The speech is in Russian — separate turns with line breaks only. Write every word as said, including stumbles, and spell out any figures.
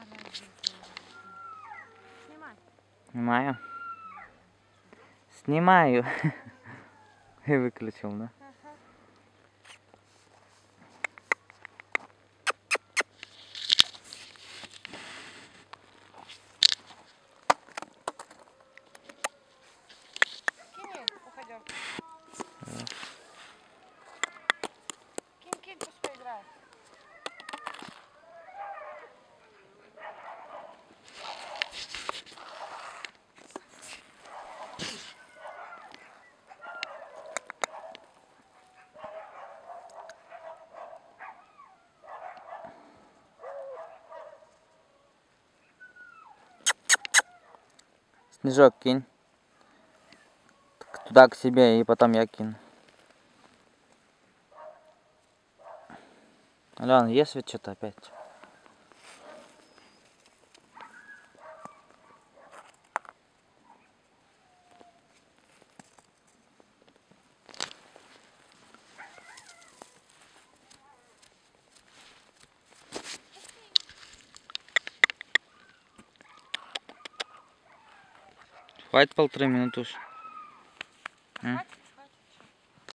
Снимай.
Снимаю. Снимаю. И выключил, да?
Ага. Кинь, уходи. Кинь, кинь, пусть поиграет.
Снежок кинь. Туда к себе, и потом я кину. Ален, есть ведь что-то опять? Хватит полторы минуты уж.
Хватит?